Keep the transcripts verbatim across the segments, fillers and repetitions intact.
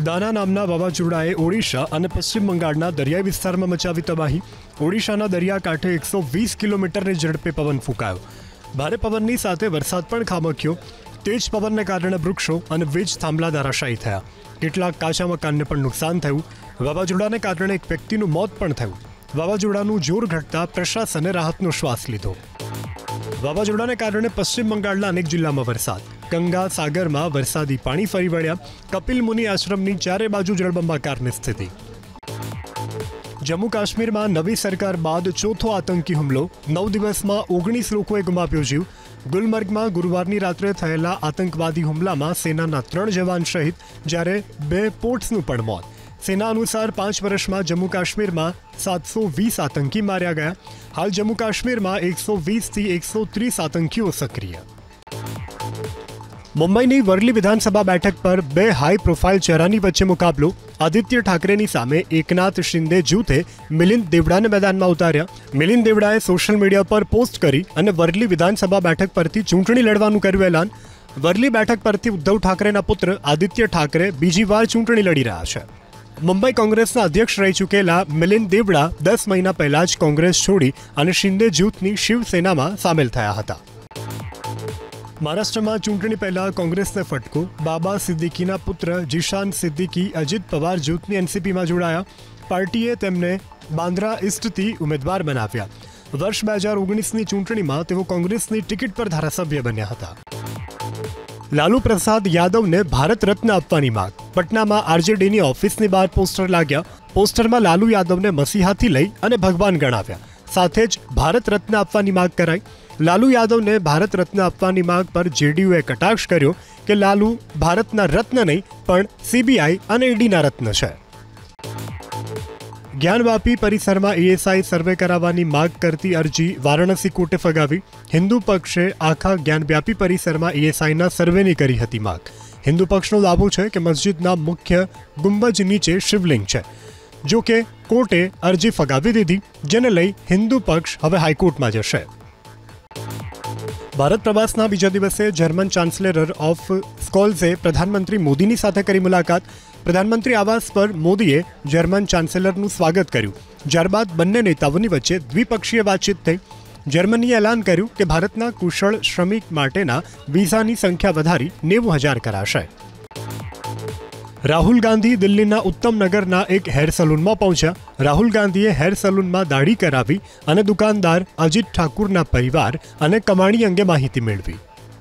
દાના નામના વાવાઝોડાએ ઓડિશા અને પશ્ચિમ બંગાળના દરિયાઈ વિસ્તારમાં મચાવી તબાહી। ઓડિશાના દરિયાકાંઠે એકસો વીસ કિલોમીટરની ઝડપે પવન ફૂંકાયો। ભારે પવનની સાથે વરસાદ પણ ખાબક્યો। તેજ પવનને કારણે વૃક્ષો અને વીજ થાંભલા ધરાશાયી થયા। કેટલાક કાચા મકાનને પણ નુકસાન થયું। વાવાઝોડાને કારણે એક વ્યક્તિનું મોત પણ થયું। વાવાઝોડાનું જોર ઘટતા પ્રશાસને રાહતનો શ્વાસ લીધો। વાવાઝોડાને કારણે પશ્ચિમ બંગાળના અનેક જિલ્લામાં વરસાદ। ગંગા સાગરમાં વરસાદી પાણી ફરી વળ્યા। કપિલ મુનિ આશ્રમની ચારે બાજુ જળબંબાકારની સ્થિતિ। જમ્મુ કાશ્મીરમાં નવી સરકાર બાદ ચોથો આતંકી હુમલો। નવ દિવસમાં ઓગણીસ લોકોએ ગુમાવ્યો જીવ। ગુલમર્ગમાં ગુરુવારની રાત્રે થયેલા આતંકવાદી હુમલામાં સેનાના ત્રણ જવાન શહીદ, જ્યારે બે પોર્ટ્સનું પણ મોત। સેના અનુસાર પાંચ વર્ષમાં જમ્મુ કાશ્મીરમાં સાતસો વીસ આતંકી માર્યા ગયા। હાલ જમ્મુ કાશ્મીરમાં એકસો વીસથી એકસો ત્રીસ આતંકીઓ સક્રિય। મુંબઈની વર્લી વિધાનસભા બેઠક પર બે હાઈ પ્રોફાઇલ ચહેરાની વચ્ચે મુકાબલો। આદિત્ય ઠાકરેની સામે એકનાથ શિંદે જૂથે મિલિંદ દેવડાને મેદાનમાં ઉતાર્યા। મિલિંદ દેવડાએ સોશિયલ મીડિયા પર પોસ્ટ કરી અને વર્લી વિધાનસભા બેઠક પરથી ચૂંટણી લડવાનું કર્યું એલાન। વર્લી બેઠક પરથી ઉદ્ધવ ઠાકરેના પુત્ર આદિત્ય ઠાકરે બીજી વાર ચૂંટણી લડી રહ્યા છે। મુંબઈ કોંગ્રેસના અધ્યક્ષ રહી ચૂકેલા મિલિંદ દેવડા દસ મહિના પહેલા જ કોંગ્રેસ છોડી અને શિંદે જૂથની શિવસેનામાં સામેલ થયા હતા। મહારાષ્ટ્રમાં ચૂંટણી પહેલા કોંગ્રેસને ફટકો। બાબા સિદ્દીકીના પુત્ર જીશાન સિદ્દીકી અજિત પવાર જૂથની એનસીપીમાં જોડાયા। પાર્ટીએ તેમને બાંદ્રા ઈસ્ટથી ઉમેદવાર બનાવ્યા। વર્ષ બે હજાર ઓગણીસની ચૂંટણીમાં તેઓ કોંગ્રેસની ટિકિટ પર ધારાસભ્ય બન્યા હતા। લાલુ પ્રસાદ યાદવને ભારત રત્ન આપવાની માંગ। પટનામાં આરજેડીની ઓફિસની બહાર પોસ્ટર લાગ્યા। પોસ્ટરમાં લાલુ યાદવને મસીહાથી લઈ અને ભગવાન ગણાવ્યા। સાથે જ ભારત રત્ન આપવાની માંગ કરાઈ। લાલુ યાદવને ભારત રત્ન આપવાની માંગ પર જેડીયુએ કટાક્ષ કર્યો કે લાલુ ભારતના રત્ન નહીં પણ સીબીઆઈ અને ઈડીના રત્ન છે। જ્ઞાનવાપી પરિસરમાં ઈએસઆઈ સર્વે કરાવવાની માંગ કરતી અરજી વારાણસી કોર્ટે ફગાવી। હિન્દુ પક્ષે આખા જ્ઞાનવ્યાપી પરિસરમાં ઈએસઆઈના સર્વેની કરી હતી માંગ। હિન્દુ પક્ષનો દાવો છે કે મસ્જિદના મુખ્ય ગુંબજ નીચે શિવલિંગ છે। જો કે કોર્ટે અરજી ફગાવી દીધી, જેને લઈ હિન્દુ પક્ષ હવે હાઈકોર્ટમાં જશે। ભારત પ્રવાસના બીજા દિવસે જર્મન ચાન્સેલર ઓફ સ્કોલ્ઝે પ્રધાનમંત્રી મોદીની સાથે કરી મુલાકાત। પ્રધાનમંત્રી આવાસ પર મોદીએ જર્મન ચાન્સેલરનું સ્વાગત કર્યું। ત્યારબાદ બંને નેતાઓની વચ્ચે દ્વિપક્ષીય વાતચીત થઈ। જર્મનીએ એલાન કર્યું કે ભારતના કુશળ શ્રમિક માટેના વિઝાની સંખ્યા વધારી નેવું હજાર કરાશે। રાહુલ ગાંધી દિલ્હીના ઉત્તમ નગરના એક હેર સલૂનમાં પહોંચ્યા। રાહુલ ગાંધીએ હેર સલૂનમાં દાઢી કરાવી અને દુકાનદાર અજીત ઠાકુરના પરિવાર અને કમાણી અંગે માહિતી મેળવી।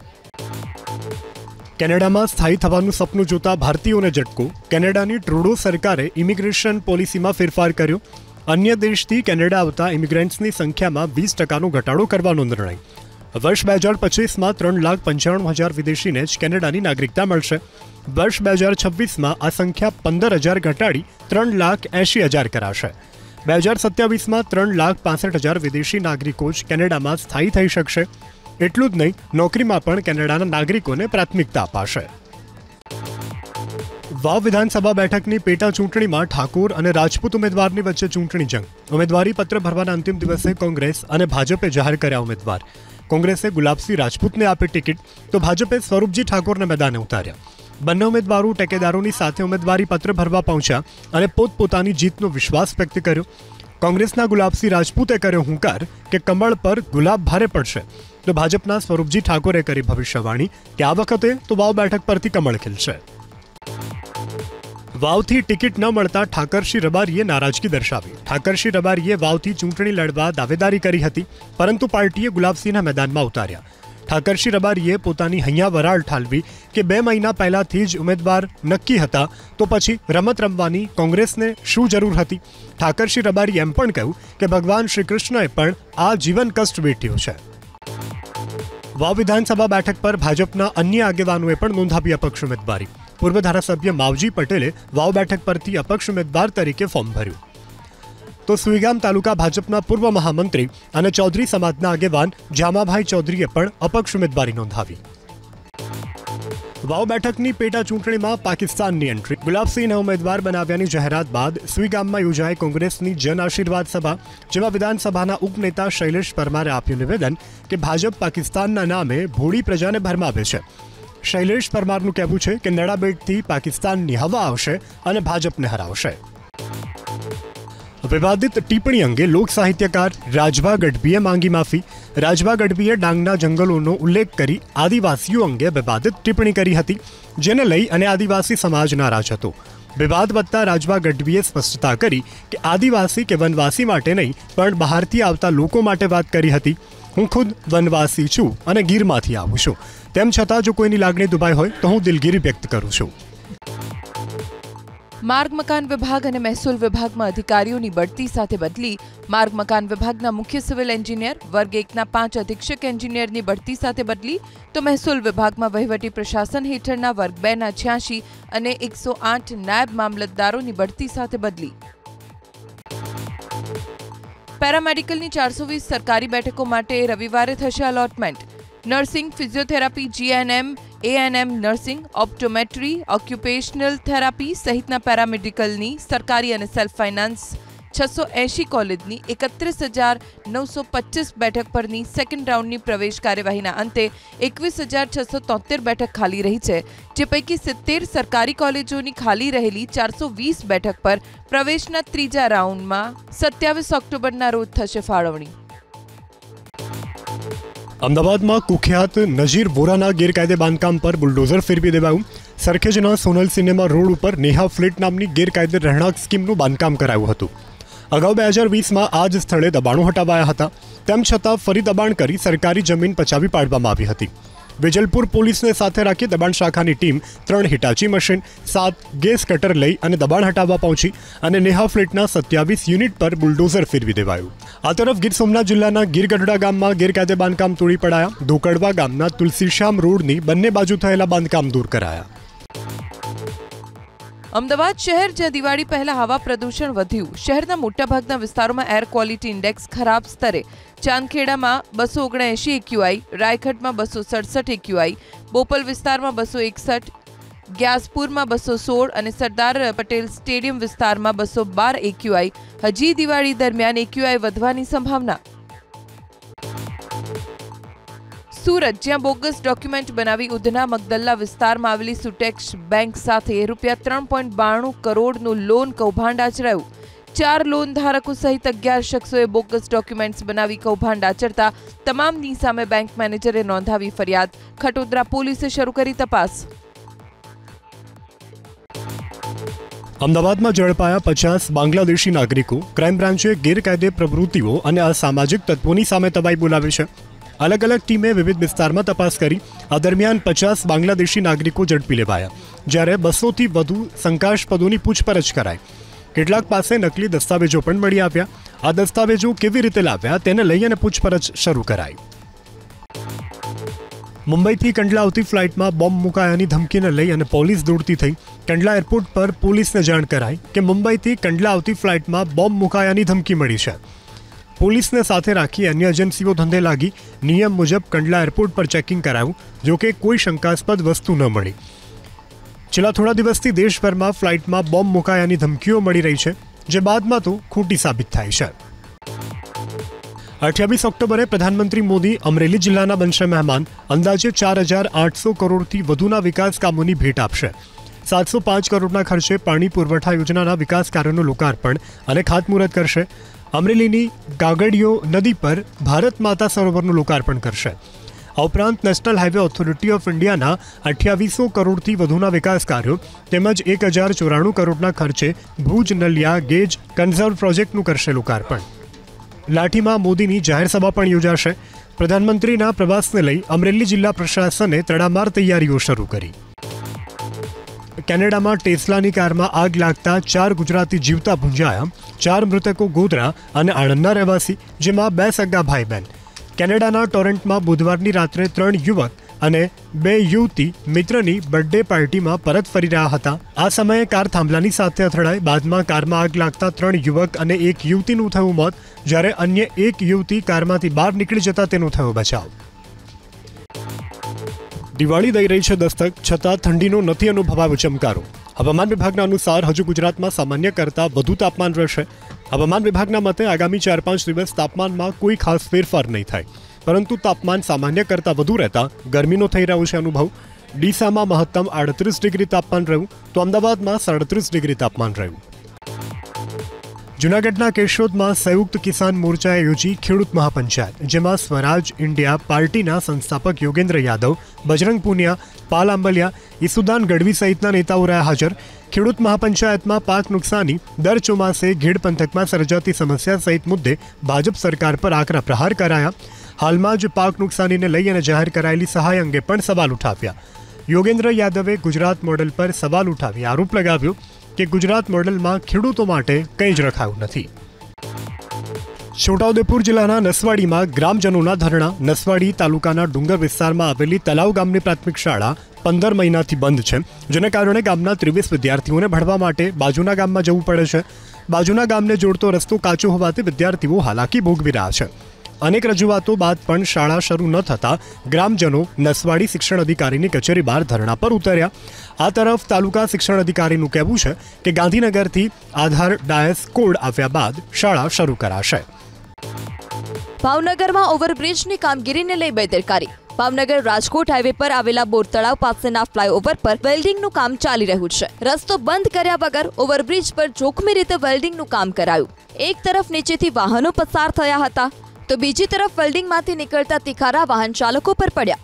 કેનેડામાં સ્થાયી થવાનું સપનું જોતા ભારતીયોને ઝટકો। કેનેડાની ટ્રુડો સરકારે ઇમિગ્રેશન પોલિસીમાં ફેરફાર કર્યો। અન્ય દેશથી કેનેડા આવતા ઇમિગ્રન્ટ્સની સંખ્યામાં વીસ ટકાનો ઘટાડો કરવાનો નિર્ણય। વર્ષ બે હજાર પચીસમાં ત્રણ લાખ પંચાણું હજાર વિદેશીને જ કેનેડાની નાગરિકતા મળશે। વર્ષ બે હજાર છવ્વીસમાં આ સંખ્યા પંદર હજાર ઘટાડી ત્રણ લાખ એંશી હજાર કરાશે। બે હજાર સત્યાવીસમાં ત્રણ લાખ પાસઠ હજાર વિદેશી નાગરિકો જ કેનેડામાં સ્થાયી થઈ શકશે। એટલું જ નહીં, નોકરીમાં પણ કેનેડાના નાગરિકોને પ્રાથમિકતા અપાશે। વાવ વિધાનસભા બેઠકની પેટા ચૂંટણીમાં ઠાકોર અને રાજપૂત ઉમેદવારની વચ્ચે ચૂંટણી જંગ। ઉમેદવારી પત્ર ભરવાના અંતિમ દિવસે કોંગ્રેસ અને ભાજપે જાહેર કર્યા ઉમેદવાર। કોંગ્રેસે ગુલાબસિંહ રાજપૂતને આપી ટિકિટ, તો ભાજપે સ્વરૂપજી ઠાકોરને મેદાને ઉતાર્યા। બંને ઉમેદવારો ટેકેદારોની સાથે ઉમેદવારી પત્ર ભરવા પહોંચ્યા અને પોતપોતાની જીતનો વિશ્વાસ વ્યક્ત કર્યો। કોંગ્રેસના ગુલાબસિંહ રાજપૂતે કર્યો હુંકાર કે કમળ પર ગુલાબ ભારે પડશે, તો ભાજપના સ્વરૂપજી ઠાકોરે કરી ભવિષ્યવાણી કે આ વખતે તો વાવ બેઠક પરથી કમળ ખીલશે। વાવથી ટિકિટ ન મળતા ઠાકરસિંહ રબારીએ નારાજગી દર્શાવી। ઠાકરસિંહ રબારીએ વાવથી ચૂંટણી લડવા દાવેદારી કરી હતી, પરંતુ પાર્ટીએ ગુલાબસિંહના મેદાનમાં ઉતાર્યા। ઠાકરસિંહ રબારીએ પોતાની હૈયા વરાળ ઠાલવી કે બે મહિના પહેલાથી જ ઉમેદવાર નક્કી હતા, તો પછી રમત રમવાની કોંગ્રેસને શું જરૂર હતી? ઠાકરસિંહ રબારીએ એમ પણ કહ્યું કે ભગવાન શ્રી કૃષ્ણએ પણ આ જીવન કષ્ટ વેઠ્યું છે। વાવ વિધાનસભા બેઠક પર ભાજપના અન્ય આગેવાનોએ પણ નોંધાવી અપક્ષ ઉમેદવારી। પૂર્વ ધારાસભ્ય માવજી પટેલે વાવ બેઠક પરથી અપક્ષ ઉમેદવાર તરીકે ફોર્મ ભર્યું, તો સુઈગામ તાલુકા ભાજપના પૂર્વ મહામંત્રી અને ચૌધરી સમાજના આગેવાન જામાભાઈ ચૌધરીએ પણ અપક્ષ ઉમેદવારી નોંધાવી। વાવ બેઠકની પેટા ચૂંટણીમાં પાકિસ્તાનની એન્ટ્રી। ગુલાબસિંહને ઉમેદવાર બનાવ્યાની જાહેરાત બાદ સુઈગામમાં યોજાઈ કોંગ્રેસની જન આશીર્વાદ સભા, જેમાં વિધાનસભાના ઉપનેતા શૈલેષ પરમારે આપ્યું નિવેદન કે ભાજપ પાકિસ્તાનના નામે ભોળી પ્રજાને ભરમાવે છે। શૈલેષ પરમારનું કહેવું છે કે નડાબેટથી પાકિસ્તાનની હવા આવશે અને ભાજપને હરાવશે. વિવાદિત ટિપ્પણી અંગે લોક સાહિત્યકાર રાજભા ગઢવીએ માંગી માફી. રાજભા ગઢવીએ ડાંગના જંગલોનો ઉલ્લેખ કરી આદિવાસીઓ અંગે વિવાદિત ટિપ્પણી કરી હતી, જેને લઈ અને આદિવાસી સમાજ નારાજ હતો. વિવાદ વધતા રાજભા ગઢવીએ સ્પષ્ટતા કરી કે આદિવાસી કે વનવાસી માટે નહીં પણ બહારથી આવતા લોકો માટે વાત કરી હતી. હું ખુદ વનવાસી છું અને ગીરમાંથી આવું છું. તેમ છતાં જો કોઈની લાગણી દુભાઈ હોય તો હું દિલગીરી વ્યક્ત કરું છું. માર્ગ મકાન વિભાગ અને મહેસૂલ વિભાગમાં અધિકારીઓની બઢતી સાથે બદલી. માર્ગ મકાન વિભાગના મુખ્ય સિવિલ એન્જિનિયર વર્ગ એકના પાંચ અધિક્ષક એન્જિનિયરની બઢતી સાથે બદલી, તો મહેસૂલ વિભાગમાં વહીવટી પ્રશાસન હેઠળના વર્ગ બેના છ્યાસી અને એકસો આઠ નાયબ મામલતદારોની બઢતી સાથે બદલી. પેરામેડિકલની ચારસો વીસ સરકારી બેઠકો માટે રવિવારે થશે allotment. Nursing, physiotherapy, GNM, ANM nursing, optometry, occupational therapy સહિતના પેરામેડિકલની સરકારી અને સેલ્ફ ફાઇનાન્સ છસો એંશી કોલેજની એકત્રીસ હજાર નવસો પચીસ બેઠક પરની સેકન્ડ રાઉન્ડની પ્રવેશ કાર્યવાહીના અંતે એકવીસ હજાર છસો તોતેર બેઠક ખાલી રહી છે, જે પૈકી સિત્તેર સરકારી કોલેજોની ખાલી રહેલી ચારસો વીસ બેઠક પર પ્રવેશના ત્રીજા રાઉન્ડમાં સત્યાવીસ ઓક્ટોબરના રોજ થશે ફાળવણી. અમદાવાદમાં કુખ્યાત નજીર વોરાના ગેરકાયદે બાંધકામ પર બુલડોઝર ફેરવી દેવાયું. સરખેજના સોનલ સિનેમા રોડ ઉપર નેહા ફ્લેટ નામની ગેરકાયદે રહેણાંક સ્કીમનું બાંધકામ કરાયું હતું. અગાઉ બે હજાર વીસમાં આ જ સ્થળે દબાણો હટાવાયા હતા. તેમ છતાં ફરી દબાણ કરી સરકારી જમીન પચાવી પાડવામાં આવી હતી. વેજલપુર પોલીસને સાથે રાખી દબાણ શાખાની ટીમ ત્રણ હિટાચી મશીન, સાત ગેસ કટર લઈ અને દબાણ હટાવવા પહોંચી અને નેહા ફ્લેટના સત્યાવીસ યુનિટ પર બુલડોઝર ફેરવી દેવાયું. આ તરફ ગીર સોમનાથ જિલ્લાના ગીરગઢડા ગામમાં ગેરકાયદે બાંધકામ તોડી પડાયા. ધોકડવા ગામના તુલસીશ્યામ રોડની બંને બાજુ થયેલા બાંધકામ દૂર કરાયા. અમદાવાદ શહેર જ્યાં દિવાળી પહેલા હવા પ્રદૂષણ વધ્યું. શહેરના મોટાભાગના વિસ્તારોમાં એર ક્વોલિટી ઇન્ડેક્સ ખરાબ સ્તરે. ચાંદખેડામાં બસો ઓગણએંશી એક્યુઆઈ, રાયખડમાં બસો સડસઠ એક્યુઆઈ, બોપલ વિસ્તારમાં બસો એકસઠ, ગ્યાસપુરમાં બસો સોળ અને સરદાર પટેલ સ્ટેડિયમ વિસ્તારમાં બસો બાર એક્યુઆઈ. હજી દિવાળી દરમિયાન એક્યુઆઈ વધવાની સંભાવના. સુરત જ્યાં બોગસ ડોક્યુમેન્ટ બનાવી ઉધના મગદલ્લા વિસ્તારમાં આવેલી સુટેક્સ બેંક સાથે રૂપિયા ત્રણ પોઈન્ટ બાણું કરોડનું લોન કૌભાંડ આચરાયું. ચાર લોન ધારકો સહિત અગિયાર શખ્સોએ બોગસ ડોક્યુમેન્ટ્સ બનાવી કૌભાંડ આચરતા તમામની સામે બેંક મેનેજરે નોંધાવી ફરિયાદ. ખટોદરા પોલીસે શરૂ કરી તપાસ. અમદાવાદમાં ઝડપાયા પચાસ બાંગ્લાદેશી નાગરિકો. ક્રાઇમ બ્રાન્ચે ગેરકાયદે પ્રવૃત્તિઓ અને અસામાજિક તત્વોની સામે તવાઈ બોલાવી છે. અલગ અલગ ટીમે વિવિધ વિસ્તારમાં તપાસ કરી. આ દરમિયાન પચાસ બાંગ્લાદેશી નાગરિકો ઝડપી લેવાયા, જ્યારે બસોથી વધુ શંકાસ્પદોની પૂછપરછ કરાઈ. કેટલાક પાસે નકલી દસ્તાવેજો પણ મળી આવ્યા. આ દસ્તાવેજો કેવી રીતે લાવ્યા તેને લઈ અને પૂછપરછ શરૂ કરાઈ. મુંબઈથી કંડલા આવતી ફ્લાઇટમાં બોમ્બ મુકાયાની ધમકીને લઈ અને પોલીસ દોડતી થઈ. કંડલા એરપોર્ટ પર પોલીસને જાણ કરાઈ કે મુંબઈથી કંડલા આવતી ફ્લાઇટમાં બોમ્બ મુકાયાની ધમકી મળી છે. પોલીસને સાથે રાખી અન્ય એજન્સીઓ ધંધે લાગી. નિયમ મુજબ કંડલા એરપોર્ટ પર ચેકિંગ કરાયું, જોકે કોઈ શંકાસ્પદ વસ્તુ ન મળી. છેલ્લા થોડા દિવસથી દેશભરમાં ફ્લાઇટમાં બોમ્બ મુકાયાની ધમકીઓ મળી રહી છે, જે બાદમાં તો ખોટી સાબિત થાય છે. અઠ્યાવીસ ઓક્ટોબરે પ્રધાનમંત્રી મોદી અમરેલી જિલ્લાના બનશે મહેમાન. અંદાજે ચાર હજાર આઠસો કરોડથી વધુના વિકાસ કામોની ભેટ આપશે. સાતસો પાંચ કરોડના ખર્ચે પાણી પુરવઠા યોજનાના વિકાસ કાર્યોનું લોકાર્પણ અને ખાતમુહૂર્ત કરશે. અમરેલીની ગાગડીયો નદી પર ભારત માતા સરોવરનું લોકાર્પણ કરશે. આ ઉપરાંત નેશનલ હાઈવે ઓથોરિટી ઓફ ઇન્ડિયાના અઠ્યાવીસો કરોડથી વધુના વિકાસ કાર્યો તેમજ એક હજાર ચોરાણું કરોડના ખર્ચે ભુજ નલિયા ગેજ કન્ઝર્વ પ્રોજેક્ટનું કરશે લોકાર્પણ. લાઠીમાં મોદીની જાહેર સભા પણ યોજાશે. પ્રધાનમંત્રીના પ્રવાસને લઈ અમરેલી જિલ્લા પ્રશાસને તડામાર તૈયારીઓ શરૂ કરી. કેનેડામાં ટેસ્લાની કારમાં આગ લાગતા ચાર ગુજરાતી જીવતા ભૂંજાયા. ચાર મૃતકો ગોધરા અને આણંદના રહેવાસી, જેમાં બે સગા ભાઈ બહેન. કેનેડાના ટોરન્ટોમાં બુધવારની રાત્રે ત્રણ યુવક અને બે યુવતી મિત્રની બર્થડે પાર્ટીમાં પરત ફરી રહ્યા હતા. આ સમયે કાર થાંભલાની સાથે અથડાઈ. બાદમાં કારમાં આગ લાગતા ત્રણ યુવક અને એક યુવતીનું થયું મોત, જ્યારે અન્ય એક યુવતી કારમાંથી બહાર નીકળી જતા તેનો થયો બચાવ. દિવાળી દઈ રહી છે દસ્તક, છતાં ઠંડીનો નથી અનુભવાયો ચમકારો. હવામાન વિભાગના અનુસાર હજુ ગુજરાતમાં સામાન્ય કરતાં વધુ તાપમાન રહેશે. હવામાન વિભાગના મતે આગામી ચાર પાંચ દિવસ તાપમાનમાં કોઈ ખાસ ફેરફાર નહીં થાય, પરંતુ તાપમાન સામાન્ય કરતાં વધુ રહેતા ગરમીનો થઈ રહ્યો છે અનુભવ. ડીસામાં મહત્તમ આડત્રીસ ડિગ્રી તાપમાન રહ્યું તો અમદાવાદમાં સાડત્રીસ ડિગ્રી તાપમાન રહ્યું. જૂનાગઢના કેશોદમાં સંયુક્ત કિસાન મોરચાએ યોજી ખેડૂત મહાપંચાયત, જેમાં સ્વરાજ ઇન્ડિયા પાર્ટીના સંસ્થાપક યોગેન્દ્ર યાદવ, બજરંગ પુનિયા, પાલ આંબલિયા, ઈસુદાન ગઢવી સહિતના નેતાઓ રહ્યા હાજર. ખેડૂત મહાપંચાયતમાં પાક નુકસાની, દર ચોમાસે ગીડ પંથકમાં સર્જાતી સમસ્યા સહિત મુદ્દે ભાજપ સરકાર પર આકરા પ્રહાર કરાયા. હાલમાં જ પાક નુકસાનીને લઈ અને જાહેર કરાયેલી સહાય અંગે પણ સવાલ ઉઠાવ્યા. યોગેન્દ્ર યાદવે ગુજરાત મોડેલ પર સવાલ ઉઠાવી આરોપ લગાવ્યો કે ગુજરાત મોડેલમાં ખેડૂતો માટે કંઈ જ રખાયું નથી. છોટાઉદેપુર જિલ્લાના નસવાડીમાં ગ્રામજનોના ધરણા. નસવાડી તાલુકાના ડુંગર વિસ્તારમાં આવેલી તલાવ ગામની પ્રાથમિક શાળા પંદર મહિનાથી બંધ છે, જેને કારણે ગામના ત્રેવીસ વિદ્યાર્થીઓને ભણવા માટે બાજુના ગામમાં જવું પડે છે. બાજુના ગામને જોડતો રસ્તો કાચો હોવાથી વિદ્યાર્થીઓ હાલાકી ભોગવી રહ્યા છે. અનેક રજૂઆતો બાદ પણ શાળા શરૂ ન થતાં ગ્રામજનો નસવાડી શિક્ષણ અધિકારીની કચેરી બહાર ધરણા પર ઉતર્યા. આ તરફ તાલુકા શિક્ષણ અધિકારીનું કહેવું છે કે ગાંધીનગરથી આધાર ડાયસ કોડ આવ્યા બાદ શાળા શરૂ કરાશે. ભાવનગરમાં ઓવરબ્રિજની કામગીરીને લઈ બેદરકારી. ભાવનગર રાજકોટ હાઈવે પર આવેલા બોર તળાવ પાસેના ફ્લાયઓવર પર વેલ્ડિંગનું કામ ચાલી રહ્યું છે. રસ્તો બંધ કર્યા વગર ઓવરબ્રિજ પર જોખમી રીતે વેલ્ડિંગનું કામ કરાયું. એક તરફ નીચેથી વાહનો પસાર થયા હતા તો બીજી તરફ વેલ્ડિંગમાંથી નીકળતા તિખારા વાહન ચાલકો પર પડ્યા.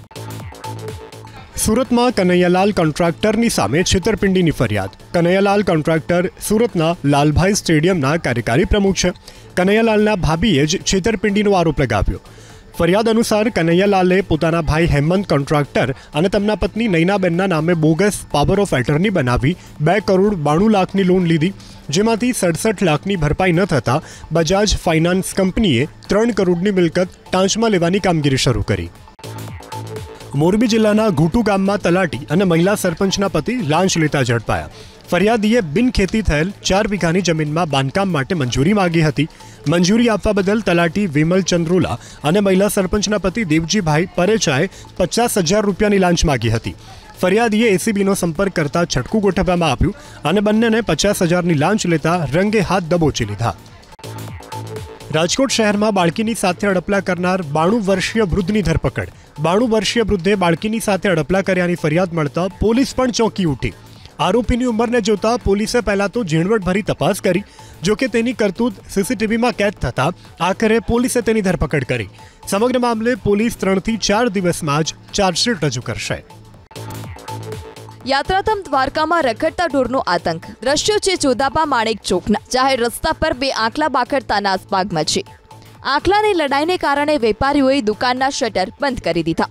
સુરતમાં કનૈયાલાલ કોન્ટ્રાક્ટરની સામે છેતરપિંડીની ફરિયાદ. કનૈયાલાલ કોન્ટ્રાક્ટર સુરતના લાલભાઈ સ્ટેડિયમના કાર્યકારી પ્રમુખ છે. કનૈયાલાલના ભાભીએ જ છેતરપિંડીનો આરોપ લગાવ્યો. ફરિયાદ અનુસાર કનૈયાલાલે પોતાના ભાઈ હેમંત કોન્ટ્રાક્ટર અને તેમના પત્ની નૈનાબેનના નામે બોગસ પાવર ઓફ એટર્ની બનાવી બે કરોડ બાણું લાખની લોન લીધી, જેમાંથી સડસઠ લાખની ભરપાઈ ન થતાં બજાજ ફાઇનાન્સ કંપનીએ ત્રણ કરોડની મિલકત ટાંચમાં લેવાની કામગીરી શરૂ કરી. મોરબી જિલ્લાના ઘૂટુ ગામમાં તલાટી અને મહિલા સરપંચના પતિ લાંચ લેતા ઝડપાયા. ફરિયાદીએ બિનખેતી થયેલ ચાર વીઘાની જમીનમાં બાંધકામ માટે મંજૂરી માંગી હતી. મંજૂરી આપવા બદલ તલાટી વિમલ ચંદ્રોલા અને મહિલા સરપંચના પતિ દેવજીભાઈ પરેચાએ પચાસ હજાર રૂપિયાની લાંચ માંગી હતી. ફરિયાદીએ એસીબીનો સંપર્ક કરતા છટકું ગોઠવવામાં આવ્યું અને બંનેને પચાસ હજારની લાંચ લેતા રંગે હાથ દબોચી લીધા. રાજકોટ શહેરમાં બાળકીની સાથે અડપલા કરનાર બાણું વર્ષીય વૃદ્ધની ધરપકડ. બાણું વર્ષીય વૃદ્ધે બાળકીની સાથે અડપલા કર્યાની ફરિયાદ મળતા પોલીસ પણ ચોંકી ઉઠી. આરોપીની ઉંમરને જોતા પોલીસે પહેલા તો ઝીણવટભરી તપાસ કરી, જોકે તેની કરતૂત સીસીટીવીમાં કેદ થતા આખરે પોલીસે તેની ધરપકડ કરી. સમગ્ર મામલે પોલીસ ત્રણથી ચાર દિવસમાં જ ચાર્જશીટ રજૂ કરશે. યાત્રાધામ દ્વારકામાં રખડતા ઢોરનો આતંક. દ્રશ્યો છે જોધાબા માણેક ચોકના. જાહેર રસ્તા પર બે આંખલા બાખડતા નાસભાગ મચી. આંખલાની લડાઈને કારણે વેપારીઓએ દુકાનના શટર બંધ કરી દીધા.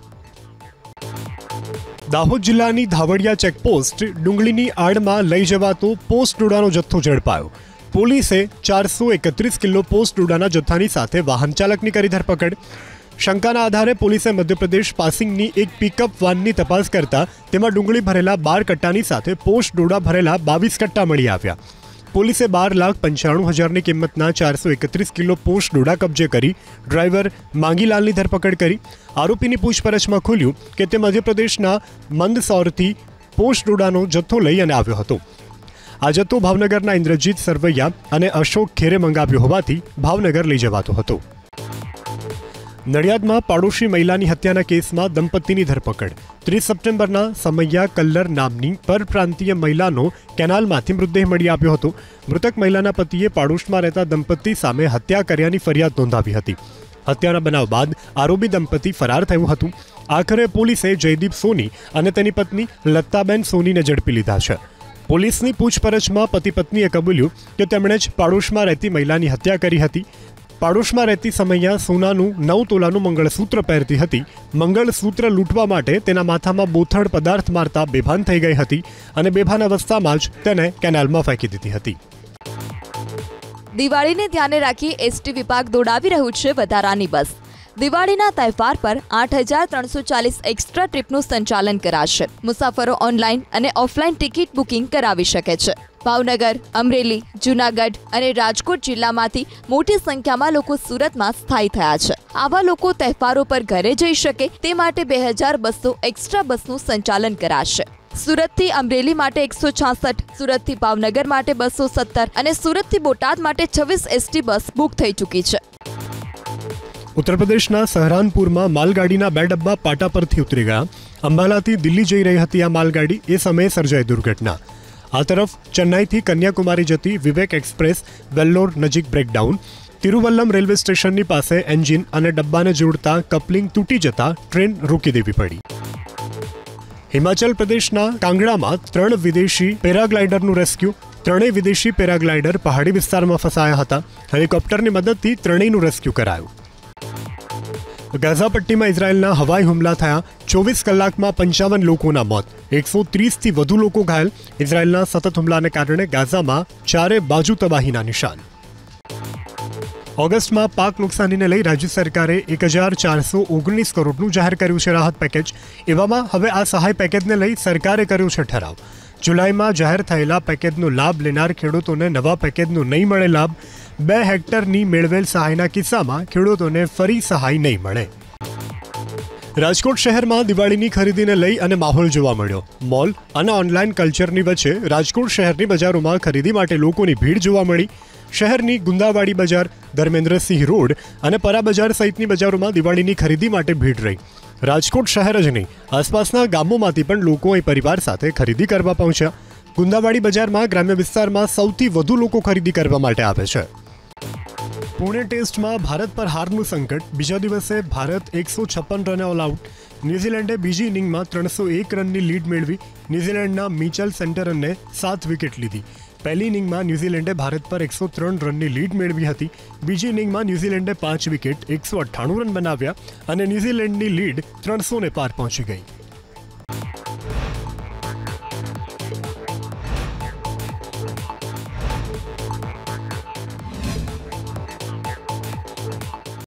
દાહોદ જિલ્લાની ધાવડિયા ચેકપોસ્ટ ડુંગળીની આડમાં લઈ જવાતો પોસ્ટ ડોડાનો જથ્થો ઝડપાયો. પોલીસે ચારસો એકત્રીસ કિલો પોસ્ટ ડોડાના જથ્થાની સાથે વાહન ચાલકની કરી ધરપકડ. શંકાના આધારે પોલીસે મધ્યપ્રદેશ પાસિંગની એક પિકઅપ વાનની તપાસ કરતા તેમાં ડુંગળી ભરેલા બાર કટ્ટાની સાથે પોસ્ટ ડોડા ભરેલા બાવીસ કટ્ટા મળી આવ્યા. પોલીસે બાર લાખ પંચાણું હજારની કિંમતના ચારસો એકત્રીસ કિલો પોસ્ટ ડોડા કબજે કરી ડ્રાઈવર માંગીલાલની ધરપકડ કરી. આરોપીની પૂછપરછમાં ખુલ્યું કે તે મધ્યપ્રદેશના મંદસૌરથી પોસ્ટ ડોડાનો જથ્થો લઈ અને આવ્યો હતો. આ જથ્થો ભાવનગરના ઇન્દ્રજીત સરવૈયા અને અશોક ખેરે મંગાવ્યો હોવાથી ભાવનગર લઈ જવાતો હતો. નડિયાદમાં પાડોશી મહિલાની હત્યાના કેસમાં દંપતીની ધરપકડ. ત્રીસ સપ્ટેમ્બરના સમૈયા કલ્લર નામની પરપ્રાંતીય મહિલાનો કેનાલમાંથી મૃતદેહ મળી આવ્યો હતો. મૃતક મહિલાના પતિએ પાડોશમાં રહેતા દંપતી સામે હત્યા કર્યાની ફરિયાદ નોંધાવી હતી. હત્યાના બનાવ બાદ આરોપી દંપતી ફરાર થયું હતું. આખરે પોલીસે જયદીપ સોની અને તેની પત્ની લત્તાબેન સોનીને ઝડપી લીધા છે. પોલીસની પૂછપરછમાં પતિ પત્નીએ કબૂલ્યું કે તેમણે જ પાડોશમાં રહેતી મહિલાની હત્યા કરી હતી. પાડોશમાં રહેતી સમૈયા સોનાનું નવ તોલાનું મંગળસૂત્ર પહેરતી હતી. મંગળસૂત્ર લૂંટવા માટે તેના માથામાં બોથડ પદાર્થ મારતા બેભાન થઈ ગઈ હતી અને બેભાન અવસ્થામાં જ તેને કેનાલમાં ફેંકી દીધી હતી. દિવાળીને ધ્યાને રાખી એસટી વિભાગ દોડાવી રહ્યું છે વધારાની બસ. દિવાળીના તહેવાર પર આઠ હજાર ત્રણસો ચાલીસ એક્સ્ટ્રા ટ્રીપનું સંચાલન કરાશે. મુસાફરો ઓનલાઈન અને ઓફલાઈન ટિકિટ બુકિંગ કરાવી શકે છે. ભાવનગર, અમરેલી, જૂનાગઢ અને રાજકોટ જિલ્લામાંથી મોટી સંખ્યામાં લોકો સુરતમાં સ્થાયી થયા છે. આવા લોકો તહેવારો પર ઘરે જઈ શકે તે માટે બે હજાર બસો એક્સ્ટ્રા બસનું સંચાલન કરાશે. સુરતથી અમરેલી માટે એકસો છાસઠ, સુરતથી ભાવનગર માટે બસો સત્તર અને સુરતથી બોટાદ માટે છવ્વીસ એસટી બસ બુક થઈ ચૂકી છે. ઉત્તર પ્રદેશના સહરાનપુરમાં માલગાડીના બે ડબ્બા પાટા પરથી ઉતરી ગયા. અંબાલાથી દિલ્હી જઈ રહી હતી આ માલગાડી, એ સમયે સર્જાઈ દુર્ઘટના. આ તરફ ચેન્નાઈથી કન્યાકુમારી જતી વિવેક એક્સપ્રેસ વેલ્લોર નજીક બ્રેકડાઉન. તિરુવલ્લમ રેલવે સ્ટેશનની પાસે એન્જિન અને ડબ્બાને જોડતા કપલિંગ તૂટી જતા ટ્રેન રોકી દેવી પડી. હિમાચલ પ્રદેશના કાંગડામાં ત્રણ વિદેશી પેરાગ્લાઇડરનું રેસ્ક્યુ. ત્રણેય વિદેશી પેરાગ્લાઇડર પહાડી વિસ્તારમાં ફસાયા હતા. હેલિકોપ્ટરની મદદથી ત્રણેયનું રેસ્ક્યુ કરાયું. ગાઝા પટ્ટીમાં ઇઝરાયેલના હવાઈ હુમલા થયા. ચોવીસ કલાકમાં પંચાવન લોકોના મોત, એકસો ત્રીસથી વધુ લોકો ઘાયલ. ઇઝરાયેલના સતત હુમલાને કારણે ગાઝામાં ચારે બાજુ તબાહીના નિશાન. ઓગસ્ટમાં પાક નુકસાનીને લઈ રાજ્ય સરકારે એક હજાર ચારસો ઓગણીસ કરોડનું જાહેર કર્યું છે રાહત પેકેજ. એવામાં હવે આ સહાય પેકેજને લઈ સરકારે કર્યો છે ઠરાવ. જુલાઈમાં જાહેર થયેલા પેકેજનો લાભ લેનાર ખેડૂતોને નવા પેકેજનો નહીં મળે લાભ. બે હેક્ટરની મેળવેલ સહાયના કિસ્સામાં ખેડૂતોને ફરી સહાય નહીં મળે. રાજકોટ શહેરમાં દિવાળીની ખરીદીને લઈ અને માહોલ જોવા મળ્યો. મોલ અને ઓનલાઈન કલ્ચરની વચ્ચે રાજકોટ શહેરની બજારોમાં ખરીદી માટે લોકોની ભીડ જોવા મળી. શહેરની ગુંદાવાડી બજાર, ધર્મેન્દ્રસિંહ રોડ અને પરા બજાર સહિતની બજારોમાં દિવાળીની ખરીદી માટે ભીડ રહી. રાજકોટ શહેર જ નહીં, આસપાસના ગામોમાંથી પણ લોકો અહીં પરિવાર સાથે ખરીદી કરવા પહોંચ્યા. ગુંદાવાડી બજારમાં ગ્રામ્ય વિસ્તારમાં સૌથી વધુ લોકો ખરીદી કરવા માટે આવે છે. પુણે ટેસ્ટમાં ભારત પર હારનું સંકટ. બીજા દિવસે ભારત એકસો છપ્પન રને ઓલ આઉટ. ન્યૂઝીલેન્ડે બીજી ઇનિંગમાં ત્રણસો એક રનની લીડ મેળવી. ન્યૂઝીલેન્ડના મિચેલ સેન્ટરને સાત વિકેટ લીધી. પહેલી ઇનિંગમાં ન્યૂઝીલેન્ડે ભારત પર એકસો ત્રણ રનની લીડ મેળવી હતી. બીજી ઇનિંગમાં ન્યૂઝીલેન્ડે પાંચ વિકેટ એકસો અઠ્ઠાણું રન બનાવ્યા અને ન્યૂઝીલેન્ડની લીડ ત્રણસો ને પાર પહોંચી ગઈ.